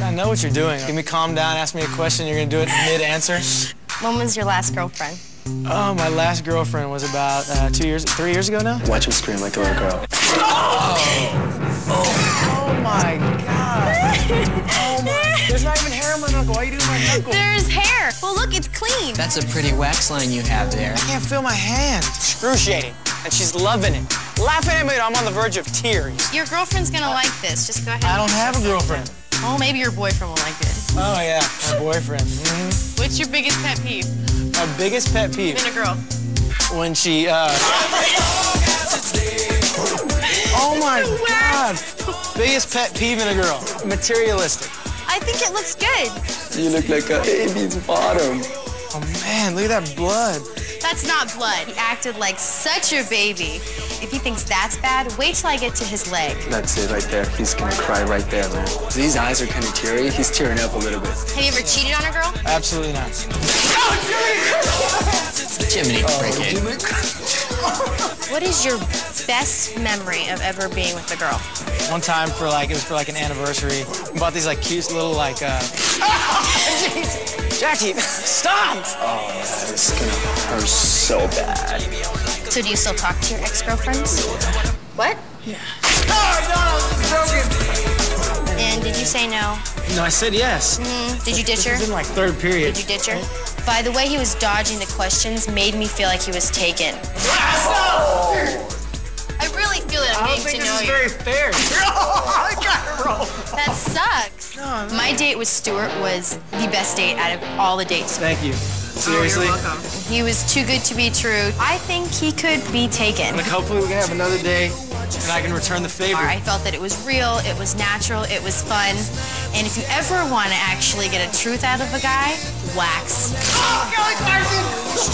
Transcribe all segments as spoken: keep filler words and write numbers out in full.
I know what you're doing. Give me calm down, ask me a question, you're gonna do it mid-answer. When was your last girlfriend? Oh, my last girlfriend was about uh, two years, three years ago now. Watch him scream like a little girl. Oh, oh my God. Oh my, there's not even hair on my knuckle. Why are you doing my knuckle? There's hair. Well, look, it's clean. That's a pretty wax line you have there. I can't feel my hand. Excruciating. And she's loving it. Laughing at me, I'm on the verge of tears. Your girlfriend's gonna like this. Just go ahead. I don't have a girlfriend. Oh, maybe your boyfriend will like it. Oh, yeah, my boyfriend. Mm-hmm. What's your biggest pet peeve? My biggest pet peeve? In a girl. When she, uh... oh, my God. Biggest pet peeve in a girl. Materialistic. I think it looks good. You look like a baby's bottom. Oh, man, look at that blood. That's not blood. He acted like such a baby. If he thinks that's bad, wait till I get to his leg. That's it right there. He's gonna cry right there, man. These eyes are kind of teary. He's tearing up a little bit. Have you ever cheated on a girl? Absolutely not. Jiminy Cricket. What is your best memory of ever being with a girl? One time for like, it was for like an anniversary. We bought these like cute little like, uh... Jackie, stop! Oh, that is gonna hurt so bad. So do you still talk to your ex-girlfriends? What? Yeah. Oh, no, I was joking. And did you say no? No, I said yes. Mm-hmm. Did you ditch her? This was in like third period. Did you ditch her? By the way he was dodging the questions made me feel like he was taken. Oh. I really feel that I'm getting to know you. I don't think this is very fair. I got it wrong. That sucks. No, no. My date with Stuart was the best date out of all the dates. Thank you. Seriously? Oh, you're welcome. He was too good to be true. I think he could be taken. Like, hopefully we can have another day and I can return the favor. I felt that it was real, it was natural, it was fun. And if you ever want to actually get a truth out of a guy, wax. Oh, Kelly Clarkson!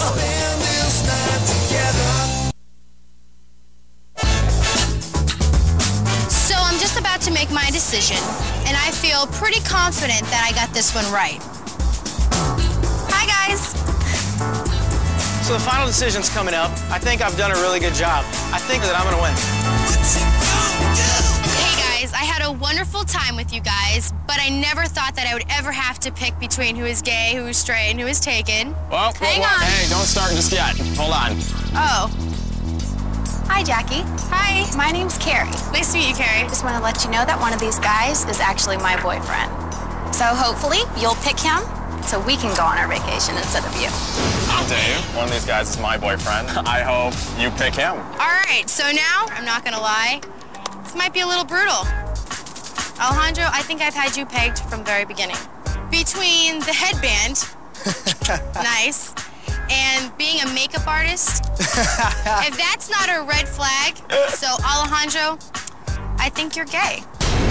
So I'm just about to make my decision, and I feel pretty confident that I got this one right. Hi, guys. So the final decision's coming up. I think I've done a really good job. I think that I'm gonna win. Hey, guys, I had a wonderful time with you guys, but I never thought that I would ever have to pick between who is gay, who is straight, and who is taken. Well, Hang well, on. Hey, don't start just yet. Hold on. Oh. Hi, Jackie. Hi. My name's Carrie. Nice to meet you, Carrie. Just want to let you know that one of these guys is actually my boyfriend. So hopefully you'll pick him so we can go on our vacation instead of you. Dave, one of these guys is my boyfriend. I hope you pick him. All right, so now, I'm not gonna lie, this might be a little brutal. Alejandro, I think I've had you pegged from the very beginning. Between the headband, nice, and being a makeup artist, if that's not a red flag, so Alejandro, I think you're gay.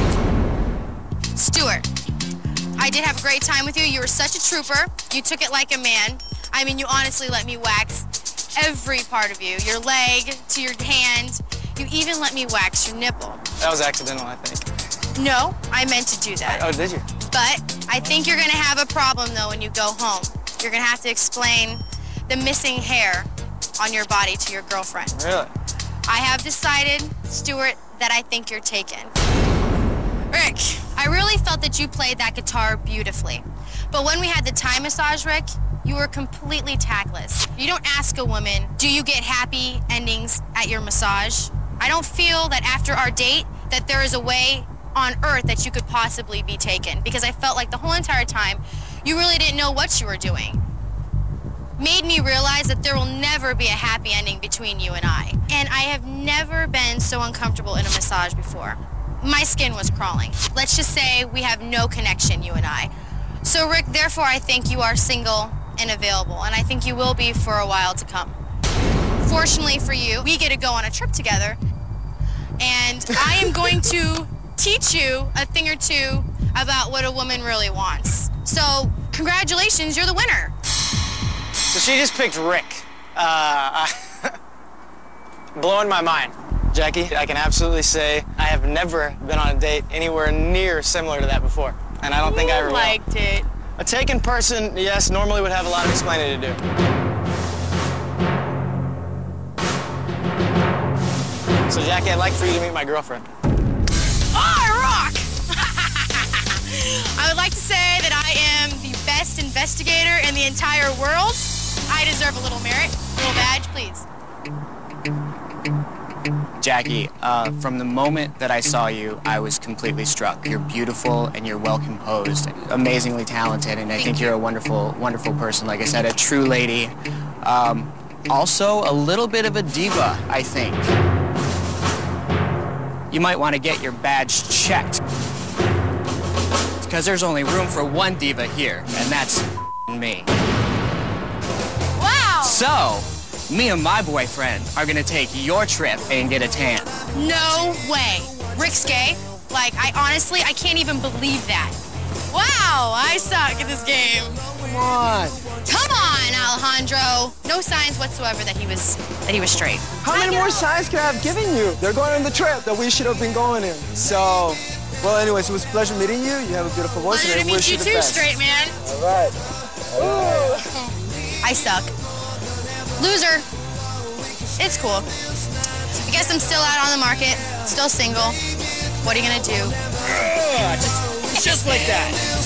Stuart, I did have a great time with you. You were such a trooper. You took it like a man. I mean, you honestly let me wax every part of you, your leg to your hand. You even let me wax your nipple. That was accidental, I think. No, I meant to do that. Oh, did you? But I think you're gonna have a problem though when you go home. You're gonna have to explain the missing hair on your body to your girlfriend. Really? I have decided, Stuart, that I think you're taken. Rick, I really felt that you played that guitar beautifully. But when we had the Thai massage, Rick, you were completely tactless. You don't ask a woman, do you get happy endings at your massage? I don't feel that after our date that there is a way on earth that you could possibly be taken, because I felt like the whole entire time you really didn't know what you were doing. Made me realize that there will never be a happy ending between you and I. And I have never been so uncomfortable in a massage before. My skin was crawling. Let's just say we have no connection, you and I. So Rick, therefore I think you are single and available, and I think you will be for a while to come. Fortunately for you, we get to go on a trip together, and I am going to teach you a thing or two about what a woman really wants. So, congratulations, you're the winner. So she just picked Rick. Uh, blowing my mind. Jackie, I can absolutely say I have never been on a date anywhere near similar to that before, and I don't think I ever will. liked it. A taken person, yes, normally would have a lot of explaining to do. So, Jackie, I'd like for you to meet my girlfriend. Oh, I rock! I I would like to say that I am the best investigator in the entire world. I deserve a little merit. A little badge, please. Jackie, uh, from the moment that I saw you, I was completely struck. You're beautiful and you're well composed, amazingly talented, and I think you're a wonderful, wonderful person. Like I said, a true lady. Um, also, a little bit of a diva, I think. You might want to get your badge checked. Because there's only room for one diva here, and that's me. Wow! So, me and my boyfriend are gonna take your trip and get a tan. No way. Rick's gay? Like, I honestly, I can't even believe that. Wow, I suck at this game. Come on. Come on, Alejandro. No signs whatsoever that he was that he was straight. How many more signs could I have given you? They're going on the trip that we should have been going in. So, well, anyways, it was a pleasure meeting you. You have a beautiful voice, Pleasure and to I meet wish you you the too, best. straight man. All right. Ooh. I suck. Loser. It's cool. I guess I'm still out on the market, still single. What are you gonna do? Just, just like that.